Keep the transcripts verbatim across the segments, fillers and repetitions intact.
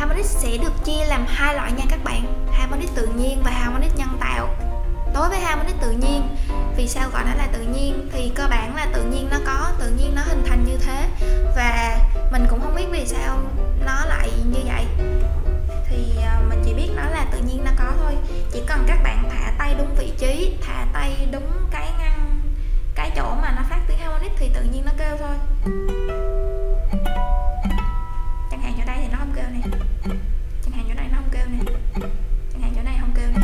Harmonic sẽ được chia làm hai loại nha các bạn, Harmonic tự nhiên và Harmonic nhân tạo. Đối với Harmonic tự nhiên, vì sao gọi nó là tự nhiên? Thì cơ bản là tự nhiên nó có, tự nhiên nó hình thành như thế. Và mình cũng không biết vì sao nó lại như vậy. Thì mình chỉ biết nó là tự nhiên nó có thôi. Chỉ cần các bạn thả tay đúng vị trí, thả tay đúng cái ngăn, cái chỗ mà nó phát tiếng Harmonic thì tự nhiên nó kêu thôi. Chẳng hạn chỗ đây thì nó không kêu nè, chẳng hạn chỗ đây nó không kêu nè, chẳng hạn chỗ này không kêu nè.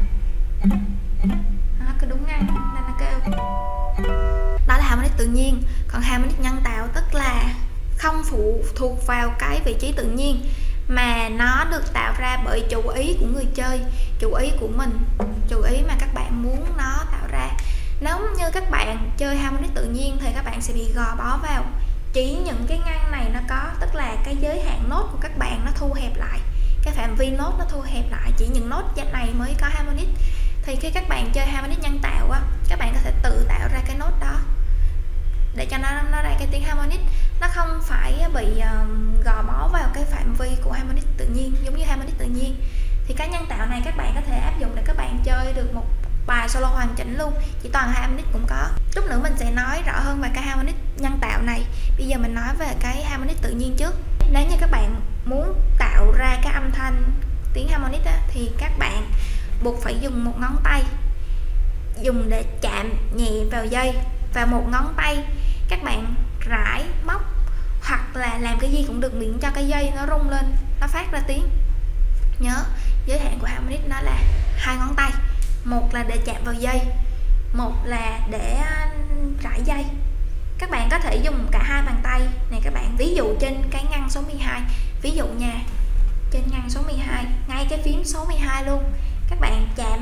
Nó cứ đúng ngăn nên nó kêu. Đó là Harmonic tự nhiên. Còn Harmonic nhân tạo tức là không phụ thuộc vào cái vị trí tự nhiên, mà nó được tạo ra bởi chủ ý của người chơi, chủ ý của mình, chủ ý mà các bạn muốn nó tạo ra. Nếu như các bạn chơi Harmonic tự nhiên thì các bạn sẽ bị gò bó vào chỉ những cái ngăn này nó có, tức là cái giới hạn nốt của các bạn nó thu hẹp lại, cái phạm vi nốt nó thu hẹp lại, chỉ những nốt dạng này mới có Harmonic. Thì khi các bạn chơi Harmonic nhân tạo á, các bạn có thể tự tạo ra cái nốt đó để cho nó nó ra cái tiếng Harmonic, nó không phải bị uh, gò bó vào cái phạm vi của Harmonic tự nhiên giống như Harmonic tự nhiên. Thì cái nhân tạo này các bạn có thể áp dụng để các bạn chơi được một bài solo hoàn chỉnh luôn, chỉ toàn Harmonic cũng có. Chút nữa mình sẽ nói rõ hơn về cái Harmonic nhân tạo này. Bây giờ mình nói về cái Harmonic tự nhiên trước. Nếu như các bạn muốn tạo ra cái âm thanh tiếng Harmonic á, thì các bạn buộc phải dùng một ngón tay dùng để chạm nhẹ vào dây, và một ngón tay các bạn rải móc hoặc là làm cái gì cũng được miễn cho cái dây nó rung lên, nó phát ra tiếng. Nhớ giới hạn của Harmonic nó là hai ngón tay, một là để chạm vào dây, một là để rải dây. Các bạn có thể dùng cả hai bàn tay này các bạn. Ví dụ trên cái ngăn số mười hai, ví dụ nha, trên ngăn số mười hai, ngay cái phím số mười hai luôn, các bạn chạm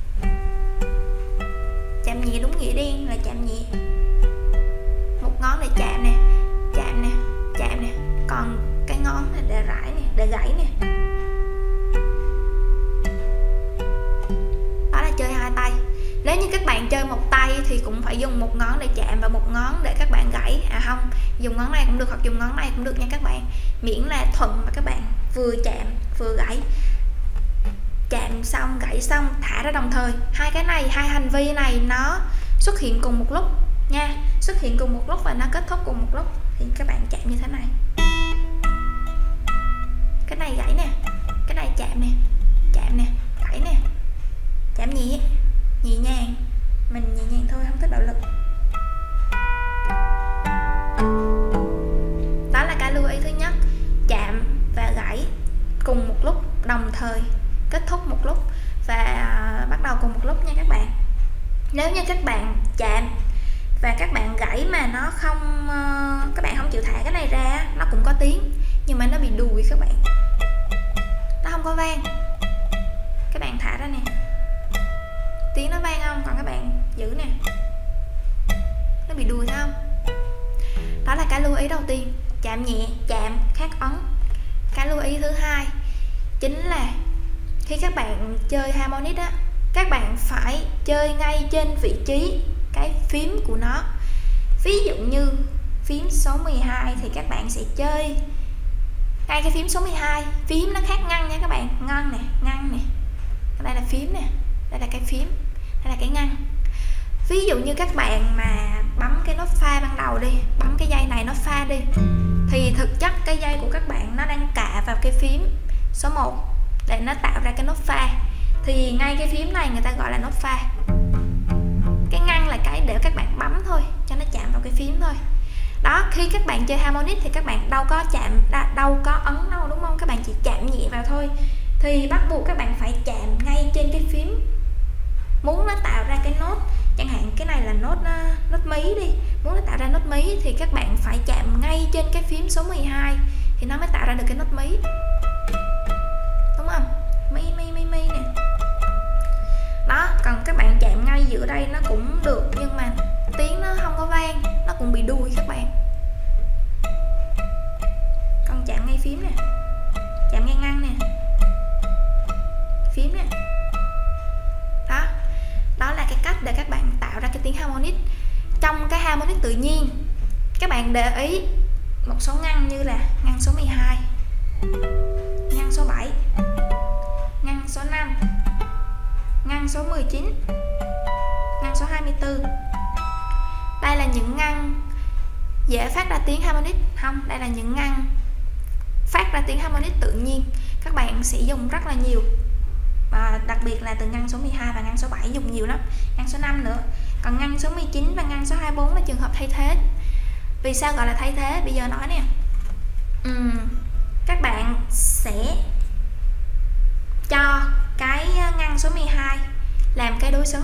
chạm nhẹ, đúng nghĩa đen là chạm nhẹ, một ngón để chạm nè, chạm nè, chạm nè, còn cái ngón này để rải nè, để gãy nè. Đó là chơi hai tay. Nếu như các bạn chơi một tay thì cũng phải dùng một ngón để chạm và một ngón để các bạn gãy. À không, dùng ngón này cũng được hoặc dùng ngón này cũng được nha các bạn, miễn là thuận mà các bạn vừa chạm vừa gãy. Chạm xong gãy xong thả ra đồng thời. Hai cái này, hai hành vi này nó xuất hiện cùng một lúc nha, xuất hiện cùng một lúc và nó kết thúc cùng một lúc. Thì các bạn chạm như thế này, cái này gãy nè, cái này chạm nè, chạm nè, gãy nè, chạm nhẹ, nhẹ nhàng, mình nhẹ nhàng thôi, không thích bạo lực. Đó là cái lưu ý thứ nhất, chạm và gãy cùng một lúc, đồng thời, kết thúc một lúc và bắt đầu cùng một lúc nha các bạn. Nếu như các bạn chạm và các bạn gãy mà nó không, các bạn không chịu thả cái này ra, nó cũng có tiếng nhưng mà nó bị đùi các bạn, nó không có vang. Các bạn thả ra nè, tiếng nó vang không? Còn các bạn giữ nè, nó bị đùi thấy không? Đó là cái lưu ý đầu tiên, chạm nhẹ, chạm khác ấn. Cái lưu ý thứ hai chính là khi các bạn chơi Harmonic á, các bạn phải chơi ngay trên vị trí cái phím của nó. Ví dụ như phím số mười hai thì các bạn sẽ chơi ngay cái phím số mười hai. Phím nó khác ngăn nha các bạn, ngăn nè, ngăn nè, đây là phím nè, đây là cái phím, đây là cái ngăn. Ví dụ như các bạn mà bấm cái nốt pha ban đầu đi, bấm cái dây này nốt pha đi, thì thực chất cái dây của các bạn nó đang cạ vào cái phím số một để nó tạo ra cái nốt pha. Thì ngay cái phím này người ta gọi là nốt pha. Cái ngăn là cái để các bạn bấm thôi, cho nó chạm vào cái phím thôi. Đó, khi các bạn chơi Harmonic thì các bạn đâu có chạm, đâu có ấn đâu đúng không? Các bạn chỉ chạm nhẹ vào thôi. Thì bắt buộc các bạn phải chạm ngay trên cái phím. Muốn nó tạo ra cái nốt, chẳng hạn cái này là nốt nốt mí đi, muốn nó tạo ra nốt mí thì các bạn phải chạm ngay trên cái phím số mười hai thì nó mới tạo ra được cái nốt mí, đúng không? Mi mi mi mi nè. Đó, còn các bạn chạm ngay giữa đây nó cũng được nhưng mà tiếng nó không có vang, nó cũng bị đuôi các bạn. Còn chạm ngay phím nè, chạm ngay ngăn nè, phím nè. Đó, đó là cái cách để các bạn tạo ra cái tiếng Harmonic. Trong cái Harmonic tự nhiên, các bạn để ý một số ngăn như là ngăn số mười hai, ngăn ngăn số mười chín, ngăn số hai mươi tư. Đây là những ngăn dễ phát ra tiếng harmonic không? Đây là những ngăn phát ra tiếng harmonic tự nhiên. Các bạn sẽ dùng rất là nhiều, và đặc biệt là từ ngăn số mười hai và ngăn số bảy dùng nhiều lắm, ngăn số năm nữa. Còn ngăn số mười chín và ngăn số hai mươi bốn là trường hợp thay thế. Vì sao gọi là thay thế? Bây giờ nói nè. Uhm, các bạn sẽ cho cái ngăn số mười hai làm cái đối xứng,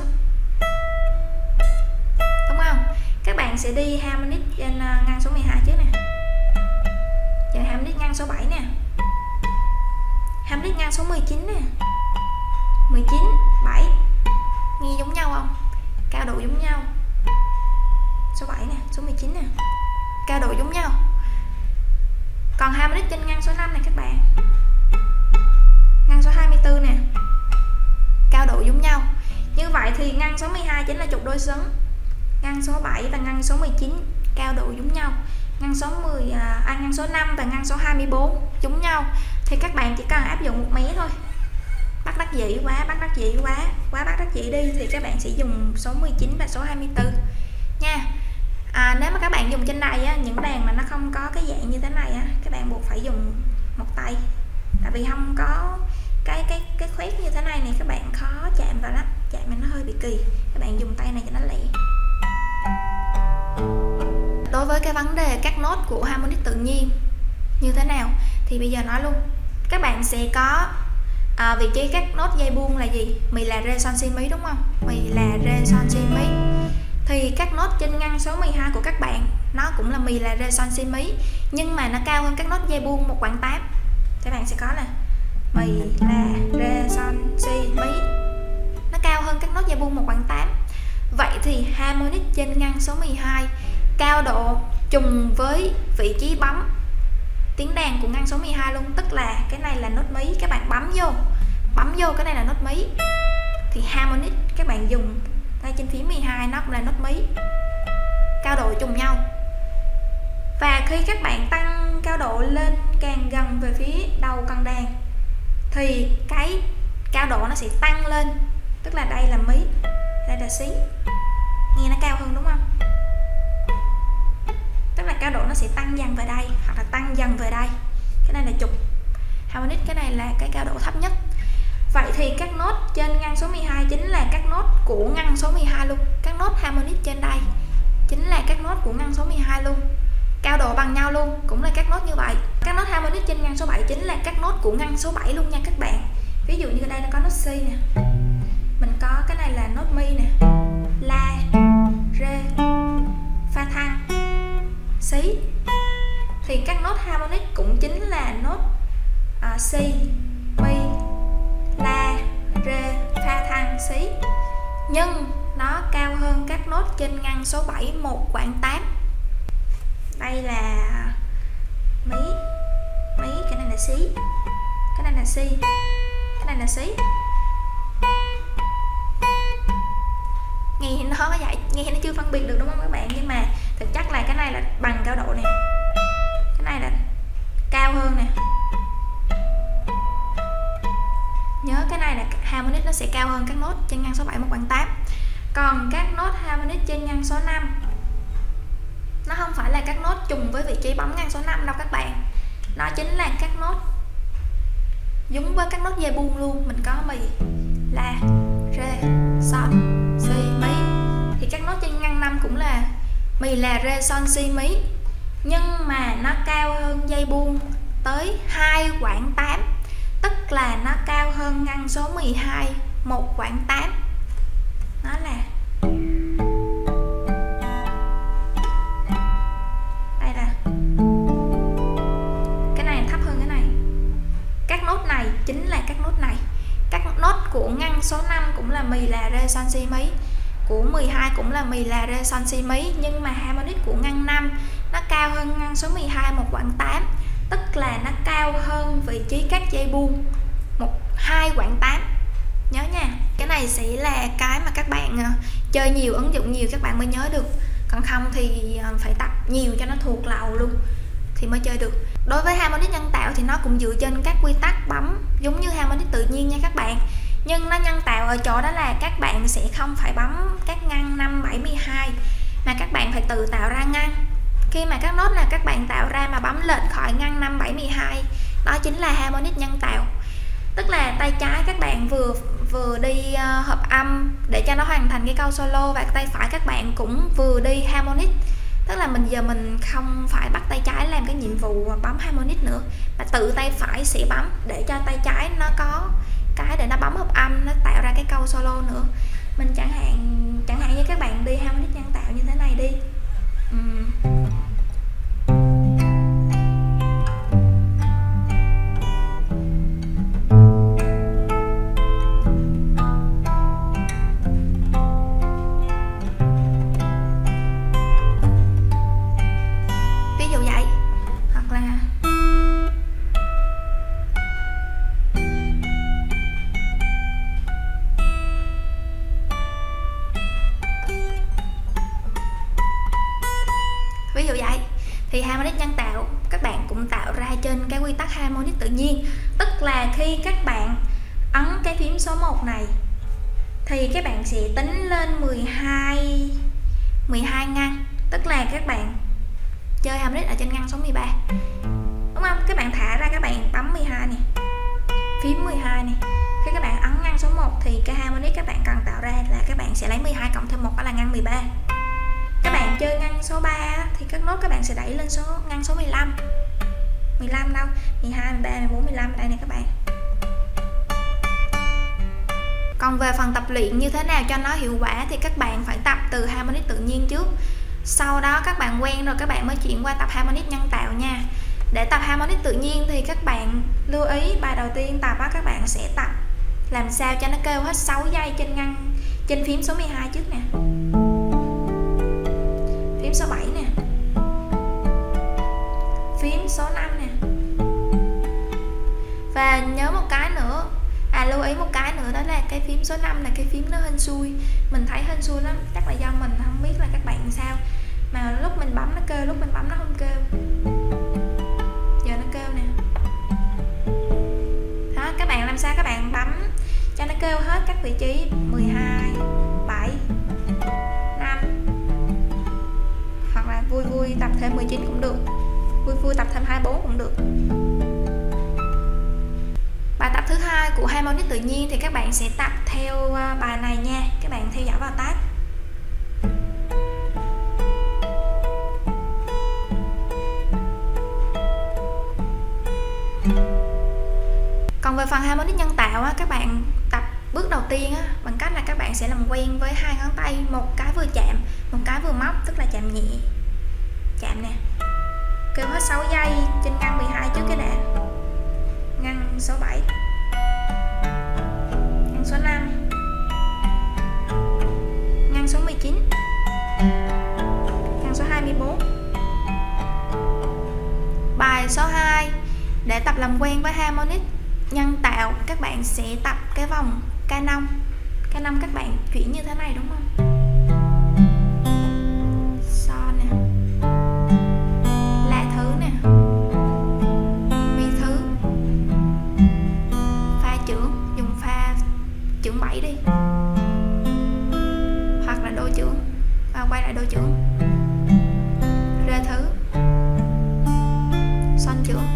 đúng không? Các bạn sẽ đi harmonic trên ngăn số mười hai trước nè, rồi harmonic ngăn số bảy nè, harmonic ngăn số mười chín nè, mười chín, bảy, nghe giống nhau không? Cao độ giống nhau. Số bảy nè, số mười chín nè, cao độ giống nhau. Còn harmonic trên ngăn số năm này các bạn, ngăn số hai mươi tư nè, cao độ giống nhau. Như vậy thì ngăn số mười hai chính là trục đối xứng, ngăn số bảy và ngăn số mười chín cao độ giống nhau, ngăn số mười à, ngăn số năm và ngăn số hai mươi bốn giống nhau. Thì các bạn chỉ cần áp dụng một mé thôi. Bắt đắc dĩ quá, bắt đắc dĩ quá, quá bắt đắc dĩ đi thì các bạn sẽ dùng số mười chín và số hai mươi tư nha. À, nếu mà các bạn dùng trên này á, những đàn mà nó không có cái dạng như thế này á, các bạn buộc phải dùng một tay, tại vì không có cái cái cái khoét như thế này này, các bạn khó chạm vào lắm, chạm mà nó hơi bị kỳ. Các bạn dùng tay này cho nó lẹ. Đối với cái vấn đề các nốt của harmonic tự nhiên như thế nào thì bây giờ nói luôn. Các bạn sẽ có à, vị trí các nốt dây buông là gì? Mi, La, Rê, Son, Si, Mi, đúng không? Mi, La, Rê, Son, Si, Mi. Thì các nốt trên ngăn số mười hai của các bạn nó cũng là Mi, La, Rê, Son, Si, Mi, nhưng mà nó cao hơn các nốt dây buông một quãng tám. Các bạn sẽ có là Mi, La, Rê, Son, Si, Mi, nó cao hơn các nốt dây buông một quãng tám. Vậy thì harmonic trên ngăn số mười hai cao độ trùng với vị trí bấm tiếng đàn của ngăn số mười hai luôn, tức là cái này là nốt mí, các bạn bấm vô, bấm vô cái này là nốt mí, thì harmonic các bạn dùng ngay trên phím mười hai nó cũng là nốt mí, cao độ trùng nhau. Và khi các bạn tăng cao độ lên càng gần về phía đầu cần đàn thì cái cao độ nó sẽ tăng lên, tức là đây là mí, đây là xí, nghe nó cao hơn đúng không? Tức là cao độ nó sẽ tăng dần về đây hoặc là tăng dần về đây. Cái này là trục harmonic, cái này là cái cao độ thấp nhất. Vậy thì các nốt trên ngăn số mười hai chính là các nốt của ngăn số mười hai luôn. Các nốt harmonic trên đây chính là các nốt của ngăn số mười hai luôn, cao độ bằng nhau luôn, cũng là các nốt như vậy. Các nốt harmonic trên ngăn số bảy chính là các nốt của ngăn số bảy luôn nha các bạn. Ví dụ như ở đây nó có nốt Si nè, mình có cái này là nốt Mi nè, La, Rê, Fa thăng, xí, thì các nốt harmonic cũng chính là nốt uh, Si, Mi, La, Rê, Fa thăng, xí, nhưng nó cao hơn các nốt trên ngăn số bảy một quãng tám. Đây là mí, mí, cái này là xí, cái này là Si, cái này là xí. Nghe nó có vậy, nghe nó chưa phân biệt được đúng không các bạn? Nhưng mà thực chất là cái này là bằng cao độ này, cái này là cao hơn nè. Nhớ cái này là harmonic nó sẽ cao hơn các nốt trên ngăn số bảy một quãng tám. Còn các nốt harmonic trên ngăn số năm nó không phải là các nốt trùng với vị trí bấm ngăn số năm đâu các bạn. Nó chính là các nốt giống với các nốt dây buông luôn. Mình có Mi, La, Rê, Son, Si, Mi. Thì các nốt trên ngăn năm cũng là Mi, La, Rê, Son, Si, Mi, nhưng mà nó cao hơn dây buông tới hai quãng tám, tức là nó cao hơn ngăn số mười hai một quãng tám. Nó là đây, là cái này thấp hơn cái này. Các nốt này chính là các nốt này. Các nốt của ngăn số năm cũng là Mi, La, Rê, Son, Si, Mi, của mười hai cũng là Mi, La, Rê, Son, Si, Mi, nhưng mà harmonic của ngăn năm nó cao hơn ngăn số mười hai một quãng tám, tức là nó cao hơn vị trí các dây buông một hai quãng tám. Nhớ nha, cái này sẽ là cái mà các bạn uh, chơi nhiều, ứng dụng nhiều các bạn mới nhớ được, còn không thì uh, phải tập nhiều cho nó thuộc lòng luôn thì mới chơi được. Đối với harmonic nhân tạo thì nó cũng dựa trên các quy tắc bấm giống như harmonic tự nhiên nha các bạn, Nhưng nó nhân tạo ở chỗ đó là các bạn sẽ không phải bấm các ngăn năm, bảy, mười hai mà các bạn phải tự tạo ra ngăn. Khi mà các nốt là các bạn tạo ra mà bấm lệch khỏi ngăn năm, bảy, mười hai, đó chính là harmonic nhân tạo. Tức là tay trái các bạn vừa vừa đi uh, hợp âm để cho nó hoàn thành cái câu solo, và tay phải các bạn cũng vừa đi harmonic. Tức là mình giờ mình không phải bắt tay trái làm cái nhiệm vụ bấm harmonic nữa, mà tự tay phải sẽ bấm để cho tay trái nó có cái để nó bấm hợp âm, nó tạo ra cái câu solo nữa. Mình chẳng hạn chẳng hạn như các bạn đi harmonic nhân tạo như thế này đi. uhm. Ví dụ vậy, hoặc là ví dụ vậy thì harmonic nhân tạo các bạn cũng tạo ra trên cái quy tắc harmonic tự nhiên. Tức là khi các bạn ấn cái phím số một này thì các bạn sẽ tính lên mười hai mười hai ngăn, tức là các bạn chơi harmonic ở trên ngăn số mười ba, đúng không? Các bạn thả ra, các bạn bấm mười hai này, phím mười hai này. Khi các bạn ấn ngăn số một thì cái harmonic các bạn cần tạo ra là các bạn sẽ lấy mười hai cộng thêm một, đó là ngăn mười ba. Các bạn chơi ngăn số ba thì các nốt các bạn sẽ đẩy lên số ngăn số mười lăm. mười lăm đâu? mười hai, mười ba, mười bốn, mười lăm đây này các bạn. Còn về phần tập luyện như thế nào cho nó hiệu quả thì các bạn phải tập từ harmonic tự nhiên trước. Sau đó các bạn quen rồi các bạn mới chuyển qua tập harmonic nhân tạo nha. Để tập harmonic tự nhiên thì các bạn lưu ý bài đầu tiên tập á, các bạn sẽ tập làm sao cho nó kêu hết sáu giây trên ngăn trên phím số mười hai trước nè, phím số bảy nè, phím số năm nè. Và nhớ một cái nữa, à lưu ý một cái nữa, đó là cái phím số năm là cái phím nó hên xui. Mình thấy hên xui lắm, chắc là do mình không biết là các bạn sao, mà lúc mình bấm nó kêu, lúc mình bấm nó không kêu. Giờ nó kêu nè. Đó, các bạn làm sao các bạn bấm cho nó kêu hết các vị trí mười hai, bảy, năm, hoặc là vui vui tập thêm mười chín cũng được, vui vui tập thêm hai mươi bốn cũng được. Bài tập thứ hai của harmonic tự nhiên thì các bạn sẽ tập theo bài này nha. Các bạn theo dõi vào tab. Còn về phần harmonic nhân tạo á, các bạn tập bước đầu tiên á, bằng cách là các bạn sẽ làm quen với hai ngón tay, một cái vừa chạm, một cái vừa móc, tức là chạm nhẹ, chạm nè, kêu hết sáu giây trên ngăn mười hai trước cái đã, ngăn số bảy, ngăn số năm, ngăn số mười chín, ngăn số hai mươi bốn. Bài số hai để tập làm quen với harmonic nhân tạo, các bạn sẽ tập cái vòng ca nông. Ca nông các bạn chuyển như thế này đúng không? Son nè, la thứ nè, mi thứ, pha chưởng, dùng pha chưởng bảy đi, hoặc là đô chưởng và quay lại đô chưởng, rê thứ, son chưởng.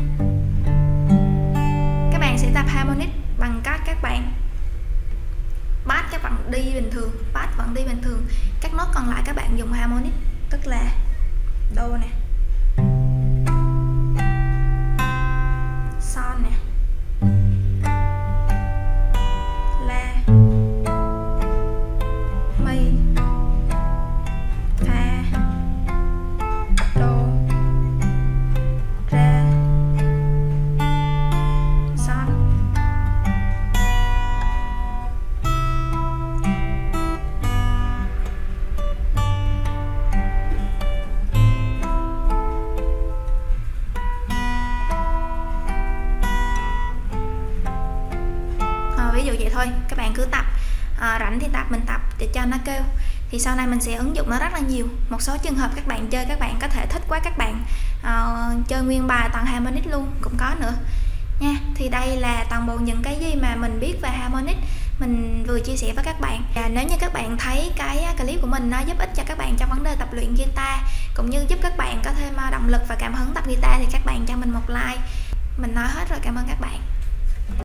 Các bạn sẽ tập harmonic bằng cách các bạn bass các bạn đi bình thường, bass vẫn đi bình thường, các nốt còn lại các bạn dùng harmonic, tức là đô nè, son nè, la, mi, fa, đô, rê, son. Ví dụ vậy thôi, các bạn cứ tập, à, rảnh thì tập, mình tập để cho nó kêu, thì sau này mình sẽ ứng dụng nó rất là nhiều. Một số trường hợp các bạn chơi, các bạn có thể thích quá, các bạn uh, chơi nguyên bài toàn harmonic luôn cũng có nữa nha. Thì đây là toàn bộ những cái gì mà mình biết về harmonic, mình vừa chia sẻ với các bạn. Và nếu như các bạn thấy cái clip của mình nó giúp ích cho các bạn trong vấn đề tập luyện guitar, cũng như giúp các bạn có thêm động lực và cảm hứng tập guitar, thì các bạn cho mình một like. Mình nói hết rồi, cảm ơn các bạn.